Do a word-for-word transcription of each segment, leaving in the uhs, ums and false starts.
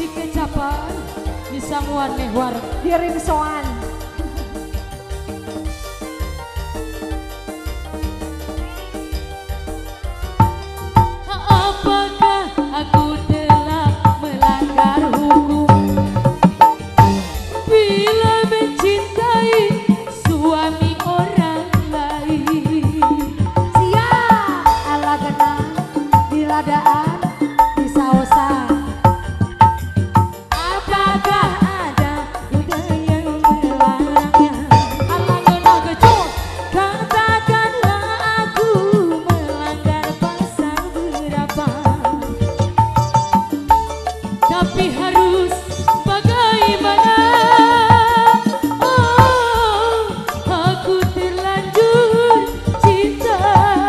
kecapan bisa nguaneh war diring soan. Apakah aku telah melanggar hukum bila mencintai suami orang lain? Siap ala genang di ladaan di saosan. Apakah Ada budaya yang melarangnya. ala genah kecut? Katakanlah aku melanggar pasal berapa? Tapi harus bagaimana? Oh, aku terlanjur cinta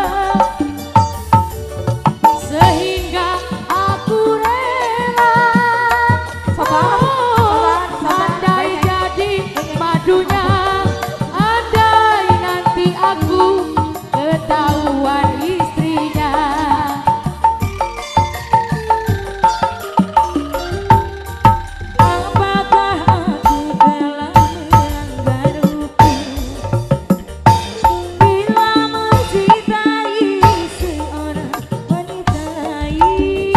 sehingga aku rela. Sabar, Oh, sabar, sabar. andai jadi madunya, andai nanti aku ketahuan istrinya. Apakah aku telah melanggar hukum bila mencintai seorang wanita lain?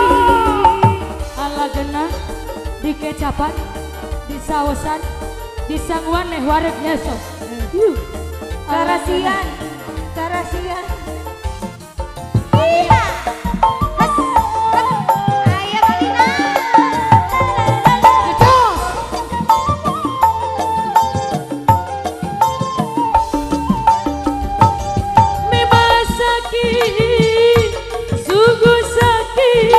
Ala genah di kecapan, di saosan, di sangguan neh wareg nyeso. Yuh, Karasian, karasian. memang sakit, sungguh sakit.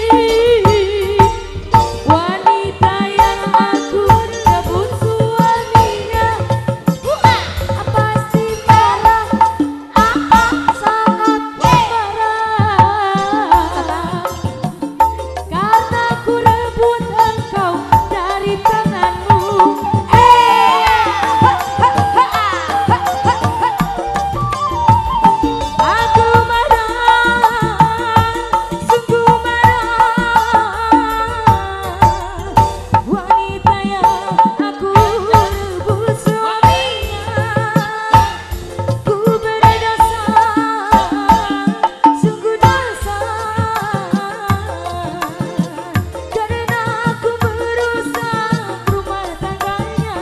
Wanita yang aku rebut suaminya, Apa sih marah? Apa sangat marah? karena ku rebut engkau dari tanganmu. Aku marah, sungguh marah. Wanita yang aku rebut suaminya, ku berdosa, sungguh dosa, karena aku merusak rumah tangganya.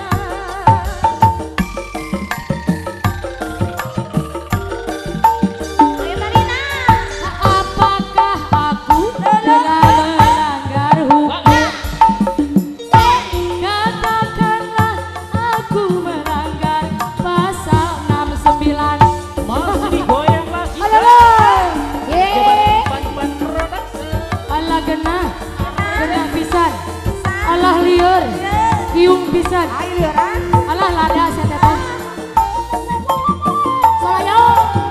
Apakah aku telah melanggar hukum? Katakanlah aku melanggar pasal enam puluh sembilan. Masih digoyang lagi. Halo, yeay. Ban-ban production. Allah genah, genah pisan. Allah liur, kiung pisan. Ayo liuran. Allah lada setetes. Salayo.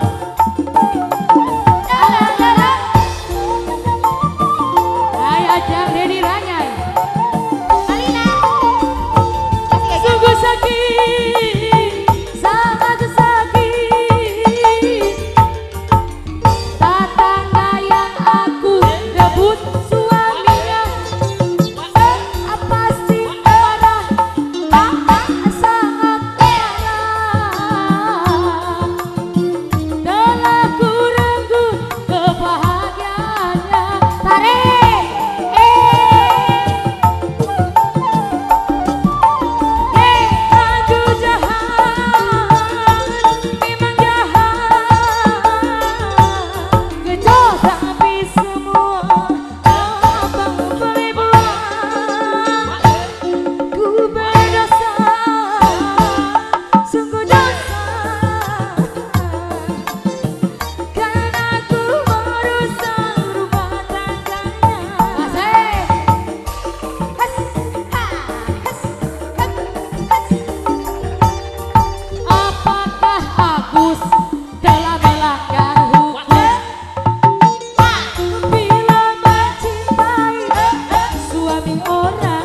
Alah, alah. Hai ajang Dedi Ranyai. Alina. Masih Sungguh sakit, sangat sakit. tetangga yang aku rebut suaminya. Apa sih marah? Apa sangat marah? Telah ku renggut kebahagiaannya. Tarik. Eh. Aku jahat, memang jahat. Kecoh tapi semua abang boleh buat. Ku berdosa, sungguh dosa, karena ku merusak rumah tangganya. Asik. Has, ha, has, hat, has. Apakah Agus telah melanggar hukum bila mencintai suami orang